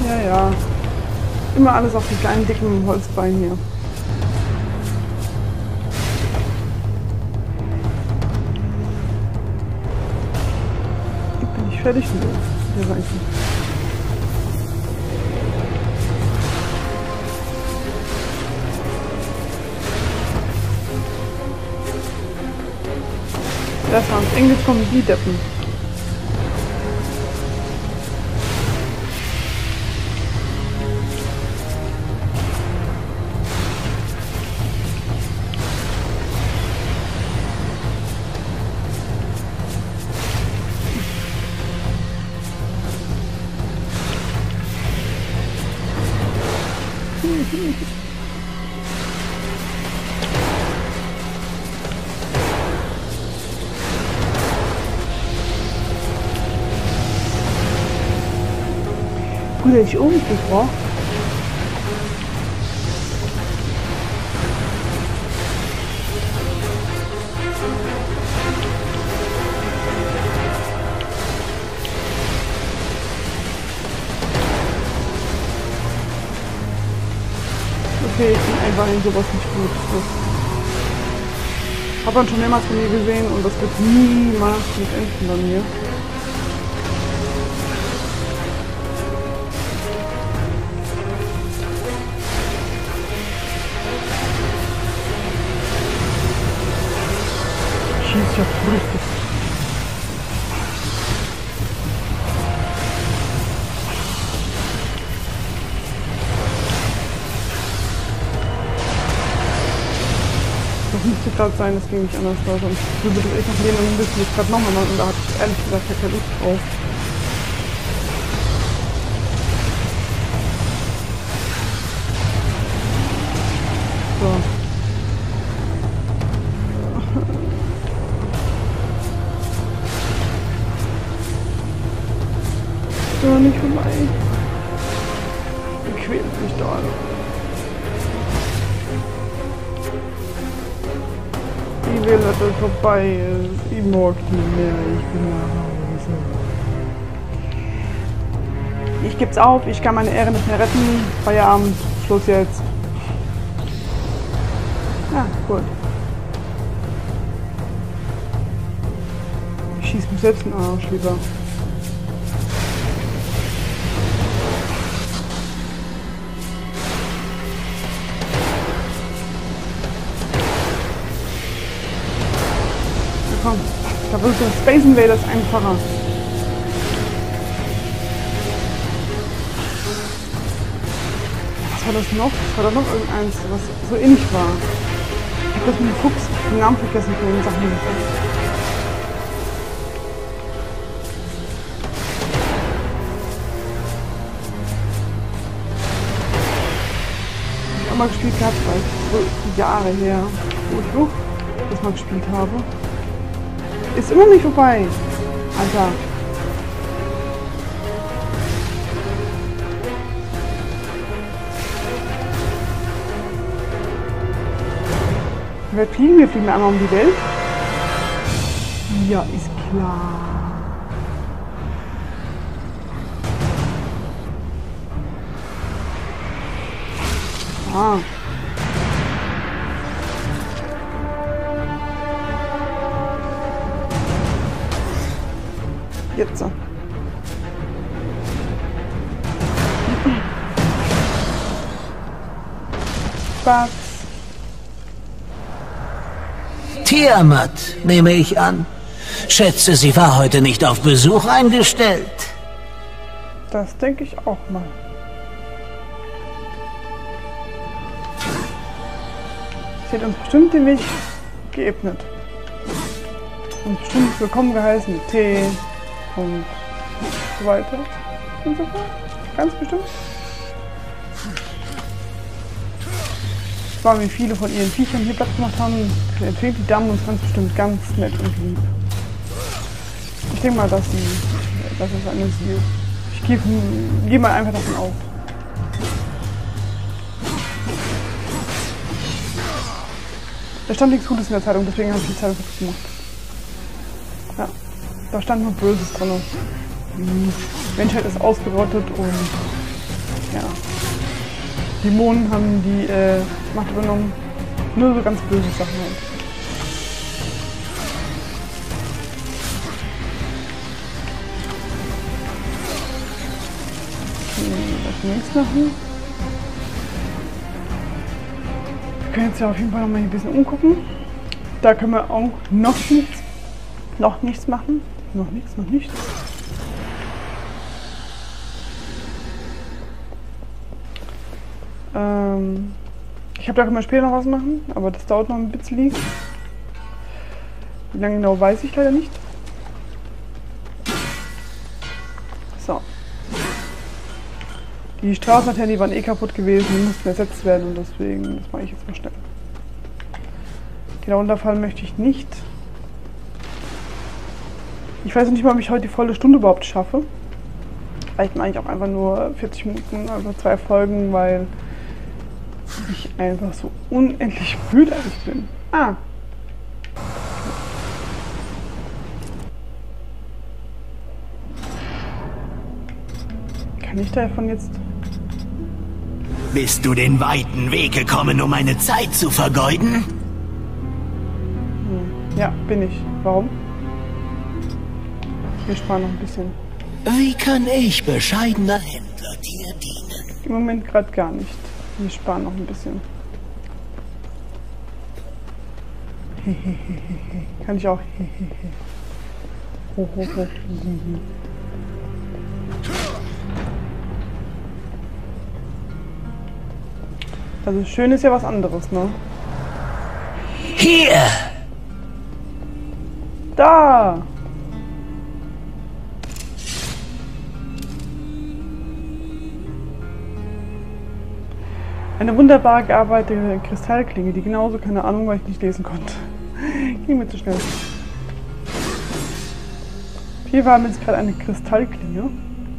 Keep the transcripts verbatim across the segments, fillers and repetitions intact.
Ja, ja. Immer alles auf die kleinen, dicken Holzbeinen hier. Ich bin nicht fertig mit der Seite. Das waren Englisch kommen die Deppen. Gut, dass ich oben war. Okay, ich bin einfach in sowas nicht gut. Das hat man schon mehrmals von mir gesehen und das wird niemals mit enden bei mir. Schießt ja richtig. Das müsste gerade sein, das ging nicht anders aus. Und du würdest echt noch leben und müsste jetzt gerade nochmal machen. Und da hatte ich ehrlich gesagt keine Lust drauf. So. So, nicht vorbei. Ihr quält mich da alle. Ich will, dass es vorbei ist. Ich mag nicht mehr. Ich bin nach Hause. Ich geb's auf. Ich kann meine Ehre nicht mehr retten. Feierabend. Schluss jetzt. Ja, gut. Ich schieß mich selbst in den Arsch lieber. Da wird der Space Invaders einfacher. Was war das noch? Was war da noch irgendeins, was so ähnlich war? Ich hab das mit dem Fuchs, den Namen vergessen von den Sachen. Ich hab mal gespielt gehabt, weil so Jahre her, wo ich auch das mal gespielt habe. Ist immer nicht vorbei, Alter. Wir fliegen, wir fliegen einmal um die Welt. Ja, ist klar. Ah. Jetzt so. Spaß. Tiamat, nehme ich an. Schätze, sie war heute nicht auf Besuch eingestellt. Das denke ich auch mal. Sie hat uns bestimmt den Weg geebnet. Und bestimmt willkommen geheißen mit Tee und so weiter und so fort. Ganz bestimmt. Zwar wie viele von ihren Viechern hier Platz gemacht haben, empfiehlt die Dame uns ganz bestimmt ganz nett und lieb. Ich denke mal, dass sie, dass es eine sie ist. Ich gehe, gehe mal einfach davon aus. Da stand nichts Gutes in der Zeitung, deswegen habe ich die Zeitung gemacht. Ja, da stand nur Böses drin. Die Menschheit ist ausgerottet und ja. Dämonen haben die äh, Macht übernommen. Nur so ganz böse Sachen halt. Okay, was nichts machen. Wir können jetzt ja auf jeden Fall noch mal ein bisschen umgucken. Da können wir auch noch nichts, noch nichts machen. Noch nichts, noch nichts. Ähm, ich habe da können wir später noch was machen, aber das dauert noch ein bisschen. Wie lange genau weiß ich leider nicht. So. Die Straßenlaternen, die waren eh kaputt gewesen, die mussten ersetzt werden und deswegen, das mache ich jetzt mal schnell. Genau, runterfallen möchte ich nicht. Ich weiß nicht mal, ob ich heute die volle Stunde überhaupt schaffe. Vielleicht mache ich auch einfach nur vierzig Minuten, also zwei Folgen, weil ich einfach so unendlich müde bin. Ah. Kann ich davon jetzt... Bist du den weiten Weg gekommen, um meine Zeit zu vergeuden? Hm. Ja, bin ich. Warum? Wir sparen noch ein bisschen. Wie kann ich, bescheidener Händler, dir dienen? Im Moment gerade gar nicht. Wir sparen noch ein bisschen. Kann ich auch. Hoch, hoch, hoch. Also schön ist ja was anderes, ne? Hier! Da! Eine wunderbar gearbeitete Kristallklinge, die genauso, keine Ahnung, weil ich nicht lesen konnte. Ging mir zu schnell. Hier war jetzt gerade eine Kristallklinge.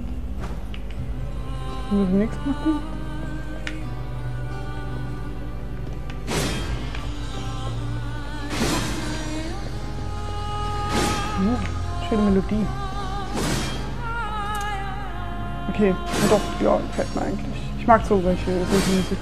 Müssen wir nichts machen. Oh, schöne Melodie. Okay, ja doch, ja, gefällt mir eigentlich. Ich mag so welche, solche Musik.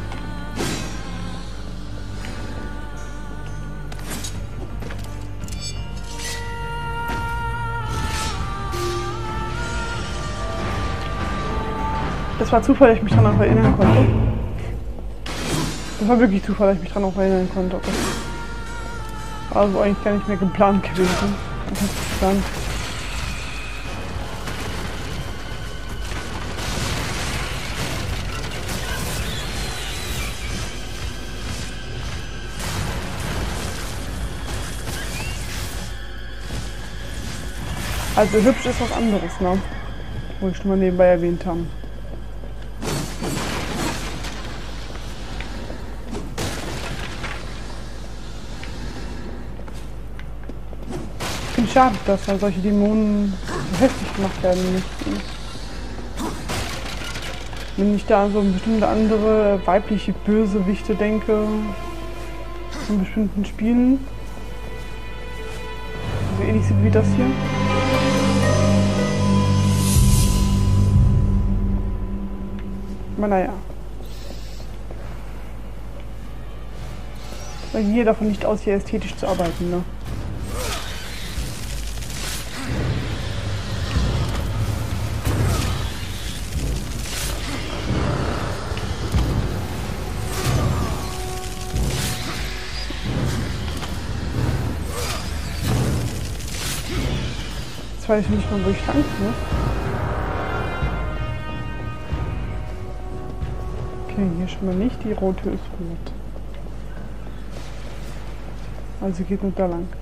Das war Zufall, dass ich mich daran auch erinnern konnte. Das war wirklich Zufall, dass ich mich daran auch erinnern konnte. Das war also eigentlich gar nicht mehr geplant gewesen. Das ist geplant. Also hübsch ist was anderes, ne? Wo ich schon mal nebenbei erwähnt habe. Ich finde es schade, dass dann solche Dämonen so heftig gemacht werden müssten. Wenn ich da an so bestimmte andere weibliche Bösewichte denke, in bestimmten Spielen, so ähnlich sieht wie das hier. Aber naja. Weil hier davon nicht aus, hier ästhetisch zu arbeiten, ne? Jetzt weiß ich nicht mal, wo ich lang muss. Okay, hier schon mal nicht. Die rote ist rot. Also geht nur da lang.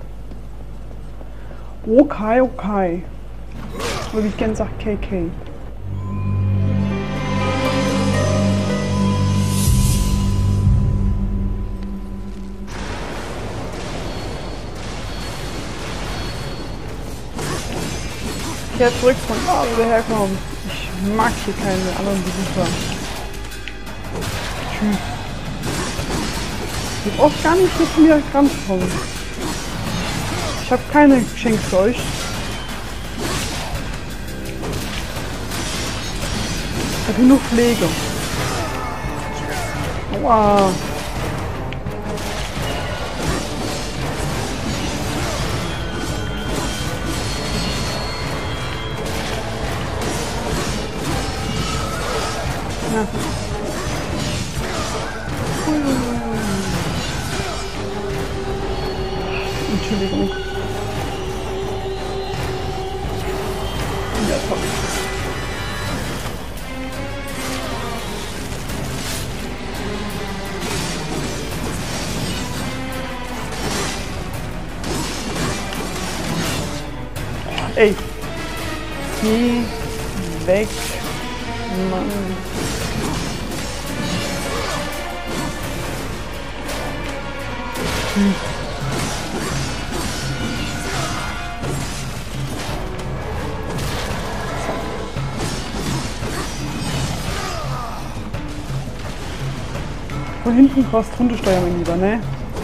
Okay, okay. Würde ich gerne sagen K K. Kehr zurück von da, wo wir herkommen. Ich mag hier keine anderen Besucher. Tschüss. Ihr braucht gar nicht mit mir rankommen. Ich habe keine Geschenke für euch. Ich habe nur Pflege. Aua. Ja. Entschuldigung. Ja, toll. Ey. Geh weg, Mann. Hm. Von hinten fast runtersteuern, mein Lieber, ne?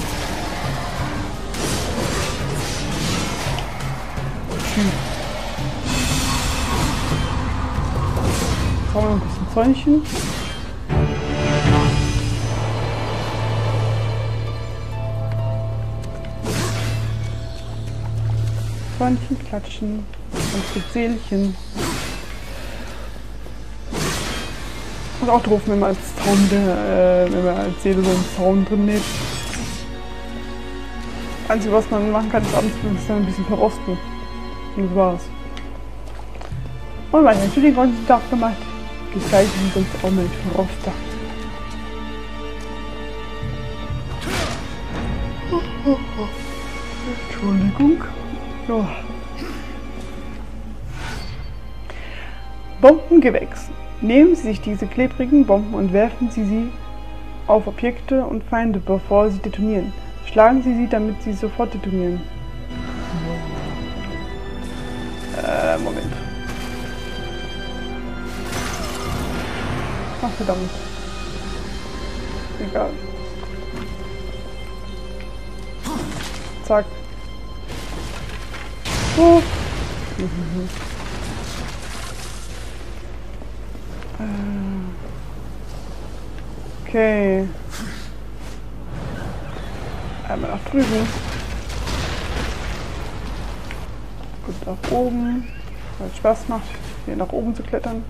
Hm. Jetzt haben wir noch ein bisschen Zäunchen. Zäunchen klatschen und mit Seelchen. Und auch doof, wenn man als Zaun, der, äh, wenn man als Seele so einen Zaun drin lebt. Das Einzige, was man machen kann, ist abends dann ein bisschen verrosten. Und das war's. Und meine natürlich den ganzen Tag gemacht. Das gleiche wie sonst auch mit Verroster. Entschuldigung. Ja. Bombengewächs. Nehmen Sie sich diese klebrigen Bomben und werfen Sie sie auf Objekte und Feinde, bevor sie detonieren. Schlagen Sie sie, damit sie sofort detonieren. Äh, Moment. Ach, verdammt. Egal. Zack. Oh. Mhm. Okay. Einmal nach drüben. Gut, nach oben. Weil es Spaß macht, hier nach oben zu klettern.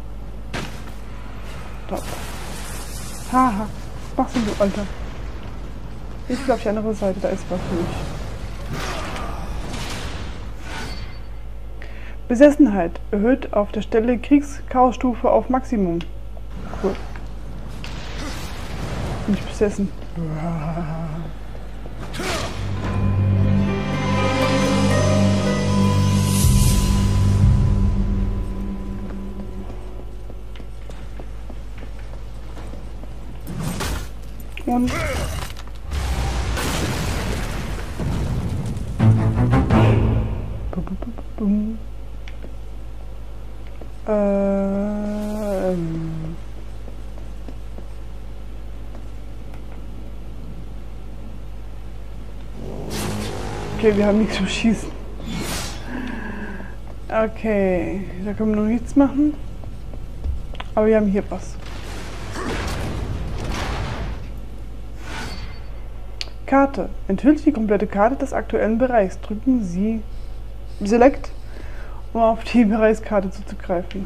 Top. Haha. Was machst denn du, Alter? Ich glaube, die andere Seite, da ist was für mich. Besessenheit. Erhöht auf der Stelle Kriegschaosstufe auf Maximum. Cool. Bin ich besessen. Und ähm okay, wir haben nichts zum Schießen. Okay, da können wir noch nichts machen. Aber wir haben hier was. Karte. Enthüllt die komplette Karte des aktuellen Bereichs. Drücken Sie Select, um auf die Bereichskarte zuzugreifen.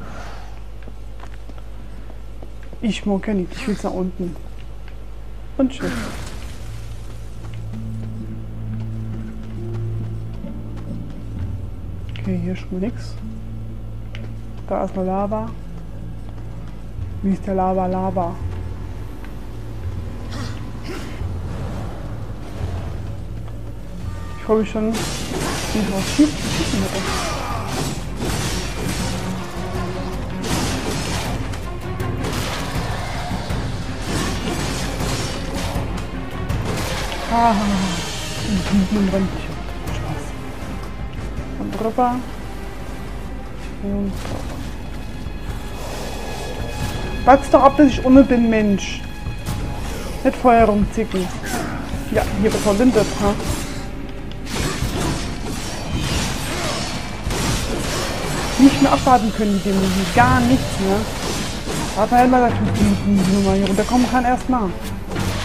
Ich mag ja nicht, ich will es nach unten. Und tschüss. Okay, hier schon mal nix. Da ist noch Lava. Wie ist der Lava Lava? Ich freue mich schon, wie ich was schießen hätte. Ah, hinten im Röntgen. Spaß. Und drüber. Und drüber. Warte doch ab, bis ich ohne bin, Mensch. Nicht Feuer rumzicken. Ja, hier wird verwindet, ha? Nicht mehr abwarten können, die Dämonen. Gar nichts, ne? Warte halt mal, dass ich hier runterkommen kann erst mal.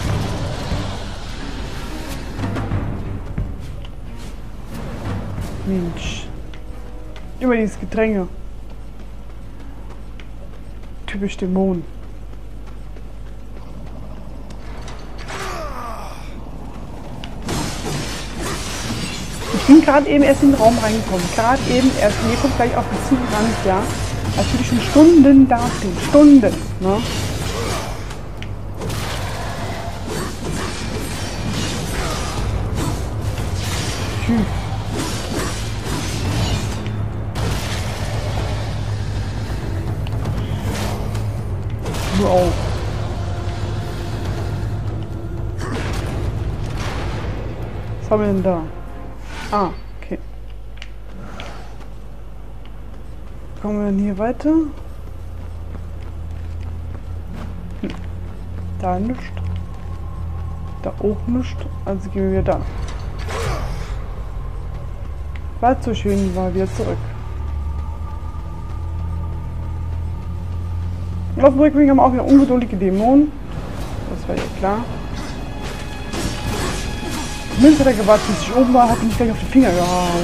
Mensch. Immer dieses Gedränge. Typisch Dämon. Ich bin gerade eben erst in den Raum reingekommen. Gerade eben erst. Mir kommt gleich auf den Zug ran, ja. Als würde ich schon Stunden da stehen. Stunden. Ne? Tschüss. Nur auf. Was haben wir denn da? Ah, okay. Kommen wir denn hier weiter? Hm. Da nichts. Da auch nichts. Also gehen wir da. War so schön, war wieder zurück. Und auf dem Rückweg haben wir auch wieder ungeduldige Dämonen. Das war ja klar. Zumindest hat er gewartet, bis ich oben war, hat mich gleich auf die Finger gehauen.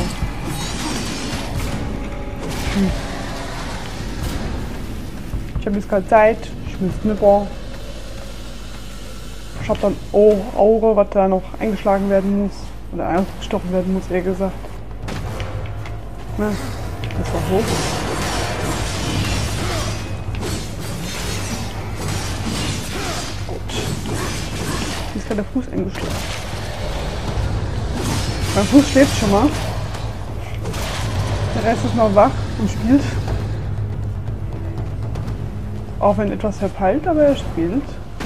Hm. Ich habe jetzt gerade Zeit. Ich will Snipper. Ich habe dann oh, Auge, was da noch eingeschlagen werden muss. Oder eingestochen werden muss, eher gesagt. Na, das war hoch. Gut. Hier ist gerade der Fuß eingeschlagen. Mein Fuß schläft schon mal. Der Rest ist noch wach und spielt. Auch wenn etwas verpeilt, aber er spielt.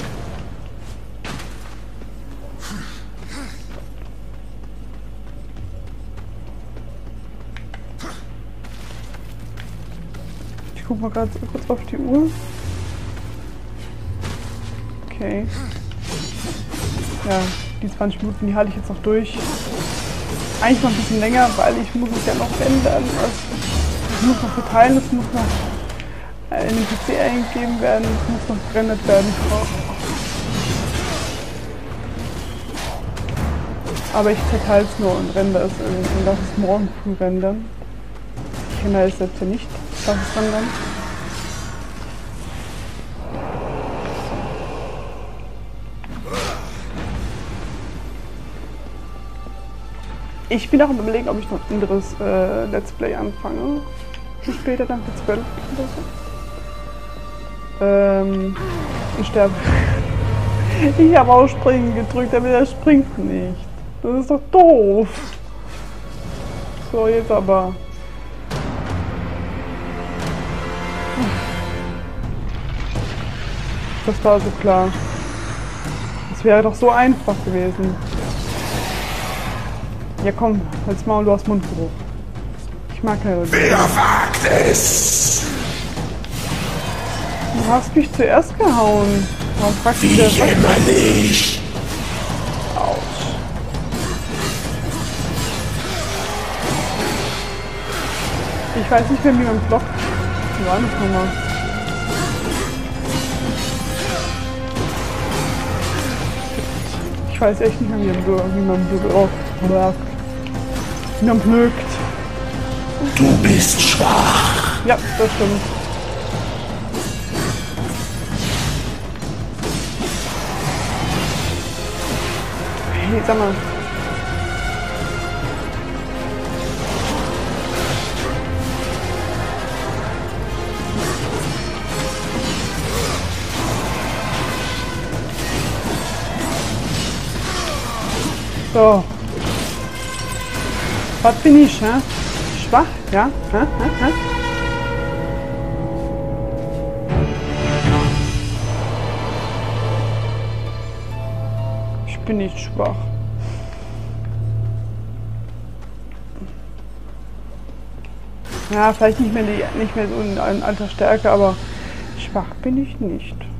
Ich guck mal gerade kurz auf die Uhr. Okay. Ja, die zwanzig Minuten, die halte ich jetzt noch durch. Eigentlich noch ein bisschen länger, weil ich muss es ja noch ändern. Also, es muss noch verteilen, es muss noch in den P C eingegeben werden, es muss noch gerendert werden. Aber ich zerteile es nur und render es und lasse es morgen früh rendern. Ich kenne es selbst ja nicht, lasse es rendern. Ich bin auch am Überlegen, ob ich noch ein anderes äh, Let's Play anfange. Später dann für zwölf oder so. Ähm, ich sterbe. Ich habe auch Springen gedrückt, aber der springt nicht. Das ist doch doof. So, jetzt aber. Das war so klar. Das wäre doch so einfach gewesen. Ja komm, halt's Maul, du hast Mundgeruch. Ich mag keine Rücken. Wer wagt es? Du hast mich zuerst gehauen. Warum fragst du Wie das? immer nicht. Autsch. Ich weiß nicht mehr, wie man blockt. Wie war das nochmal? Ich weiß echt nicht mehr, wie man, wie man blockt. Wie man blökt. Du bist schwach. Ja, das stimmt. Hey, sag mal. So. Was bin ich, hä? Schwach, ja? Hä? Hä? Hä? Ich bin nicht schwach. Ja, vielleicht nicht mehr, die, nicht mehr so in alter Stärke, aber schwach bin ich nicht.